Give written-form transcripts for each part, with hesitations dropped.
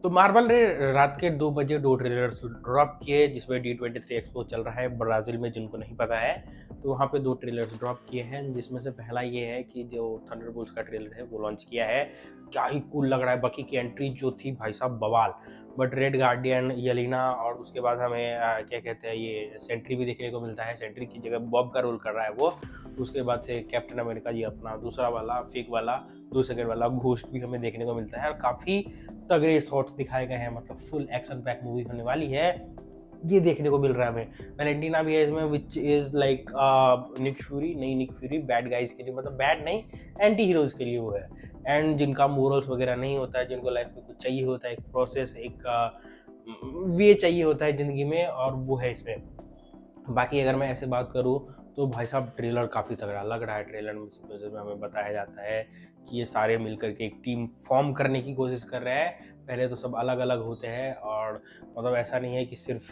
तो मार्वल ने रात के 2 बजे 2 ट्रेलर्स ड्रॉप किए, जिसमें D23 एक्सपो चल रहा है ब्राज़ील में, जिनको नहीं पता है तो वहाँ पे 2 ट्रेलर्स ड्रॉप किए हैं, जिसमें से पहला ये है कि जो थंडरबोल्ट्स का ट्रेलर है वो लॉन्च किया है। क्या ही कूल लग रहा है, बकी की एंट्री जो थी भाई साहब बवाल। बट रेड गार्डियन, येलेना और उसके बाद हमें क्या कहते हैं ये सेंट्री भी देखने को मिलता है। सेंट्री की जगह बॉब का रोल कर रहा है वो। उसके बाद से कैप्टन अमेरिका जी अपना दूसरा वाला फेक वाला 2 सेकंड वाला घोस्ट भी हमें देखने को मिलता है, और काफ़ी तगड़े शॉट्स दिखाए गए हैं। मतलब फुल एक्शन पैक मूवी होने वाली है, ये देखने को मिल रहा है हमें। वैलेंटीना भी है इसमें, which is like Nick Fury, नहीं निक फ्यूरी बैड गाइज के लिए, मतलब बैड नहीं, एंटी हीरोज के लिए वो है। एंड जिनका मोरल्स वगैरह नहीं होता है, जिनको लाइफ में कुछ चाहिए होता है, एक प्रोसेस, एक वे चाहिए होता है ज़िंदगी में, और वो है इसमें। बाकी अगर मैं ऐसे बात करूँ तो भाई साहब ट्रेलर काफ़ी तगड़ा लग रहा है। ट्रेलर में हमें बताया जाता है कि ये सारे मिलकर के एक टीम फॉर्म करने की कोशिश कर रहे हैं। पहले तो सब अलग अलग होते हैं, और मतलब ऐसा नहीं है कि सिर्फ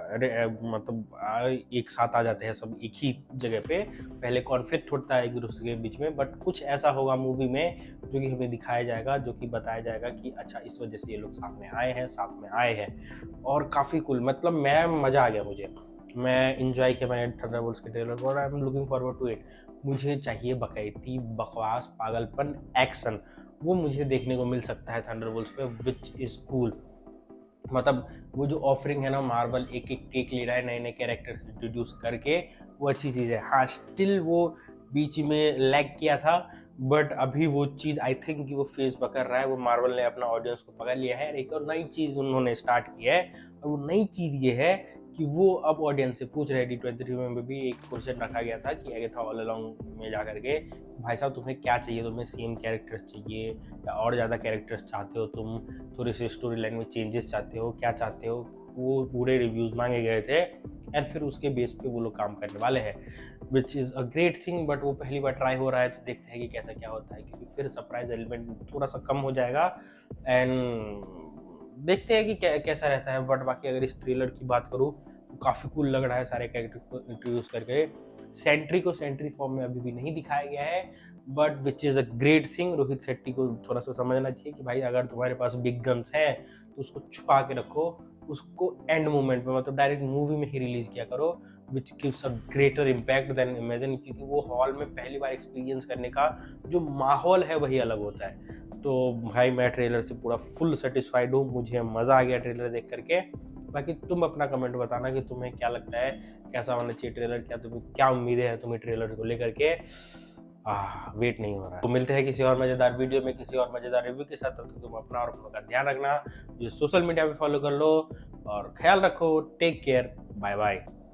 एक साथ आ जाते हैं सब एक ही जगह पे। पहले कॉन्फ्लिक्ट होता है एक दूसरे के बीच में, बट कुछ ऐसा होगा मूवी में जो कि हमें दिखाया जाएगा, जो कि बताया जाएगा कि अच्छा इस वजह से ये लोग सामने आए हैं, साथ में आए हैं। और काफ़ी कूल, मतलब मैं मज़ा आ गया मुझे, मैं इंजॉय किया मैंने थंडरबोल्ट्स के ट्रेलर को, और I am looking forward to it. मुझे चाहिए बकैती, बकवास, पागलपन, एक्शन, वो मुझे देखने को मिल सकता है थंडरबोल्ट्स पे, विच इज़ कूल। मतलब वो जो ऑफरिंग है ना, मार्वल एक एक टेक ले रहा है नए नए कैरेक्टर्स इंट्रोड्यूस करके, वो अच्छी चीज़ है। हाँ, स्टिल वो बीच में लैग किया था, बट अभी वो चीज़ आई थिंक कि वो फेस पकड़ रहा है। वो मार्वल ने अपना ऑडियंस को पकड़ लिया है। एक और नई चीज़ उन्होंने स्टार्ट की है, और वो नई चीज़ ये है कि वो अब ऑडियंस से पूछ रहे हैं। D23 में भी एक क्वेश्चन रखा गया था कि आगे था ऑल अलोंग में जा करके, भाई साहब तुम्हें क्या चाहिए, तुम्हें सेम कैरेक्टर्स चाहिए या और ज़्यादा कैरेक्टर्स चाहते हो, तुम थोड़ी सी स्टोरी लाइन में चेंजेस चाहते हो, क्या चाहते हो, वो पूरे रिव्यूज़ मांगे गए थे। एंड फिर उसके बेस पे वो लोग काम करने वाले हैं, which is a great thing. But वो पहली बार ट्राई हो रहा है, तो देखते हैं कि कैसा क्या होता है, क्योंकि फिर सरप्राइज एलिमेंट थोड़ा सा कम हो जाएगा। एंड देखते हैं कि कैसा रहता है। बट बाकी अगर इस ट्रेलर की बात करूँ तो काफ़ी कूल लग रहा है, सारे कैरेक्टर को इंट्रोड्यूस करके। सेंट्री को सेंट्री फॉर्म में अभी भी नहीं दिखाया गया है, but which is a great thing. Rohit Shetty को थोड़ा सा समझना चाहिए कि भाई अगर तुम्हारे पास बिग गन्स हैं तो उसको छुपा के रखो, उसको एंड मोमेंट में, मतलब डायरेक्ट मूवी में ही रिलीज किया करो, which gives a greater impact than imagine. क्योंकि वो हॉल में पहली बार एक्सपीरियंस करने का जो माहौल है वही अलग होता है। तो भाई मैं ट्रेलर से पूरा फुल सेटिस्फाइड हूँ, मुझे मज़ा आ गया ट्रेलर देख करके। बाकी तुम अपना कमेंट बताना कि तुम्हें क्या लगता है, कैसा होना चाहिए ट्रेलर, क्या तुम्हें क्या उम्मीदें हैं तुम्हें ट्रेलर को लेकर के। वेट नहीं हो रहा है। तो मिलते हैं किसी और मज़ेदार वीडियो में, किसी और मज़ेदार रिव्यू के साथ। तब तक तुम अपना और अपनों का ध्यान रखना, मुझे सोशल मीडिया पे फॉलो कर लो, और ख्याल रखो। Take care, bye bye.